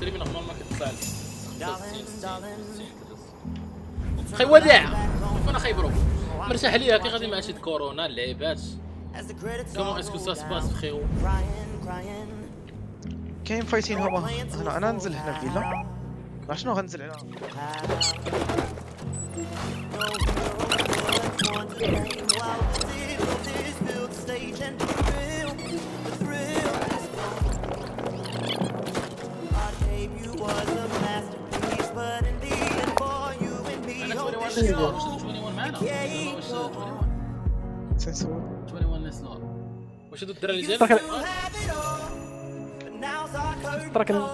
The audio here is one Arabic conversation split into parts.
تقريبا عمر ما كنت سالت خي وداع انا خي برو مرتاح ليا كي غادي مع شي كورونا اللعيبات كومون اسكو سا سباس فخيو كاين فايتين هما هنا انا ننزل هنا في الفيلا مع شنو غنزل على سنسور 21 ناس نور واش هادو الدراري ديالك ترك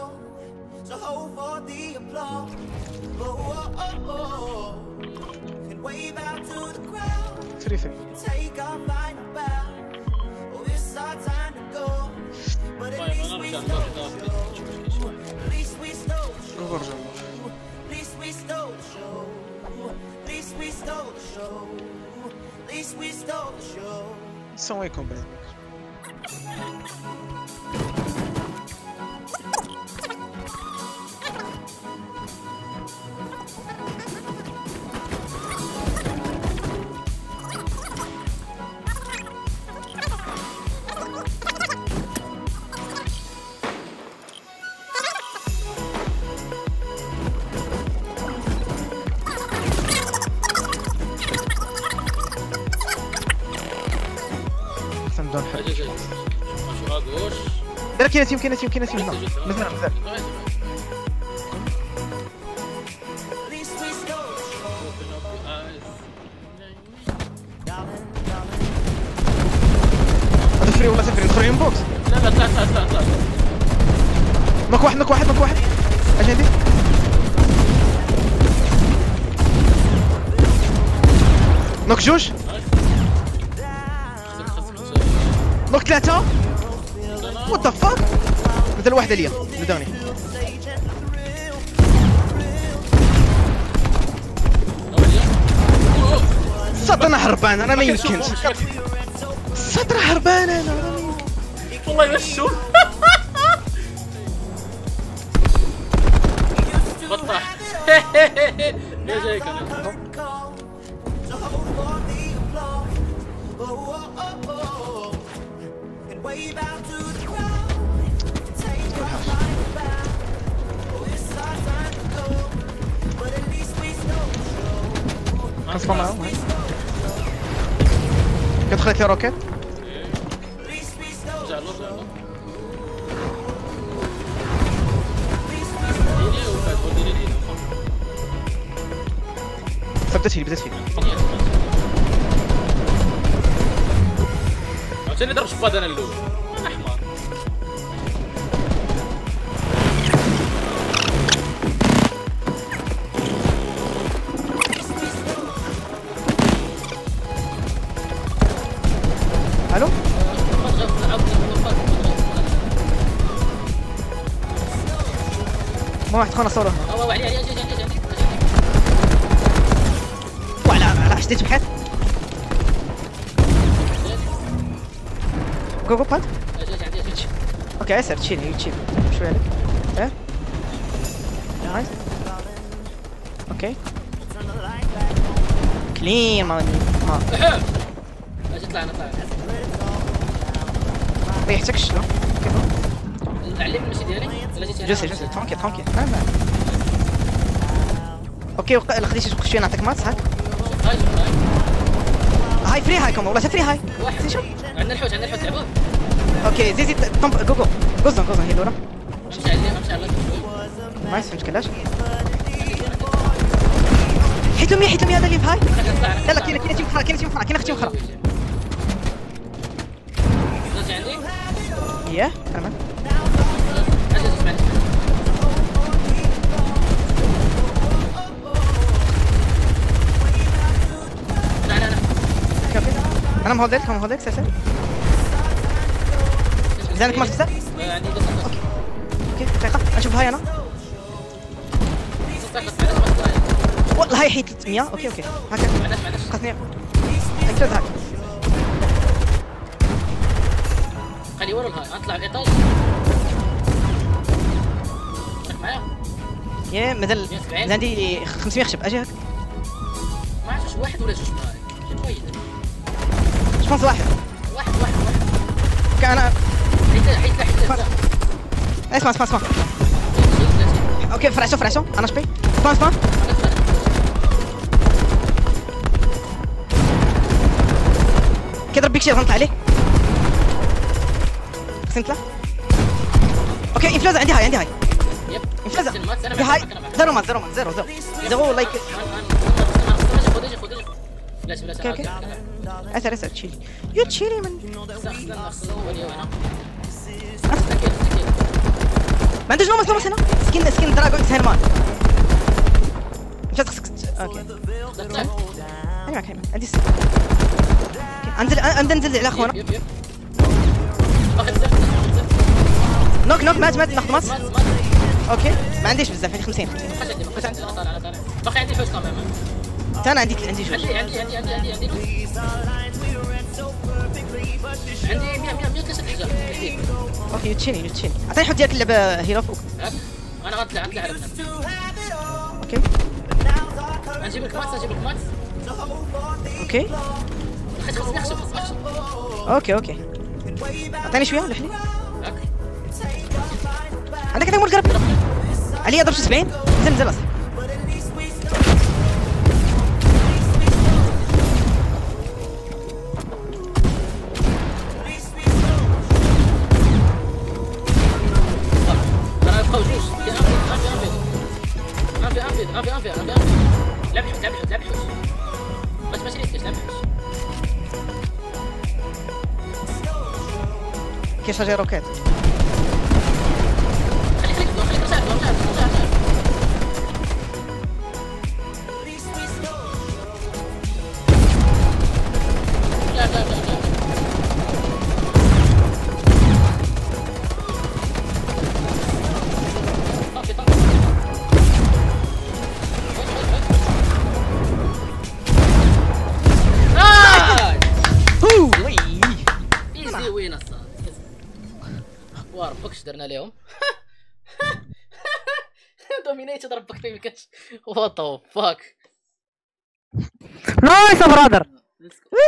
فري فري السلام عليكم بنات بدون حل لا كاين تيم هنا مازال هذا فري ولا سفري ندخل بوكس لا طلع نوك واحد اجي عندي نوك جوج نوك ثلاثة وات ذا فاك مازال واحدة ليا زدوني سطر هربان انا ما يمكنش سطر هربان انا والله يمشوا بطاح يا جايك كنصفى معاهم هاي كتدخل لي روكيت بدات فيه عاوتاني ضرب شباط انا الاول احمر الو ما واحد خلنا صوره وعلى شديت بحال جو باد اوكي اسر تشيل شويه عليك اه نايس اوكي كلين ما اجي طلع ريحتك شنو علمني المشي ديالي ولا جيت جلسي ترونكي اوكي خديتي تخشي نعطيك مات هاك هاي فري هاي كم والله فري هاي واحد شوف عندنا الحوت تعبوه اوكي زيد طمب جو قزن هي دورة امشي على نايس مشكلاش حيتهم هذا اللي بهاي لا كاين تيم اخرى كاين اختي اخرى زوج عندي اياه انا انا مهودك سير زينك ما تكسر اوكي دقيقه اشوف هاي انا والله هاي حيت 300 اوكي هكا خاصني اكثر هاك خلي ورا الهاي اطلع الايطال يا مازال عندي 500 خشب. اجي هاك ما عرفتش واحد ولا جوج شويه. جوبونس واحد. واحد كان انا حيت اسمع اوكي فرعشو انا شبي اسمع كيضرب بيك شي غنطلع عليه. خصني نطلع. اوكي انفلازا عندي هاي يب انفلازا عندي هاي. زيرو لايك. بلاش اوكي اسر تشيلي يو تشيلي من ما عندوش نوماس هنا. سكين دراغون هيرمان مشات خصك. اوكي انا معك عندي انزل على اخونا. نوك مات ناخذ مات. اوكي ما عنديش بزاف، عندي 50. باقي عندي فوز كمان. انا عندي جوج. عندي 100 كاسه حجاب. اوكي تشيني عطيني حط ديالك اللعبه هيرو فوق. انا غنطلع على اوكي نجيب لك ماكس. اوكي خصني نخشب. اوكي عطيني شويه لحني. عندك هذا مول قرب علي اضرب 70. نزل اصلا. لعب حوش بس ماشي ريسكش. لعب حوش كاين شجره روكيت. خليك رجع لا ايزي وين الصاد واربكش درنا لهم. دومينيت ضربك في الكاتش. وات ذا فاك. نايس يا برادر.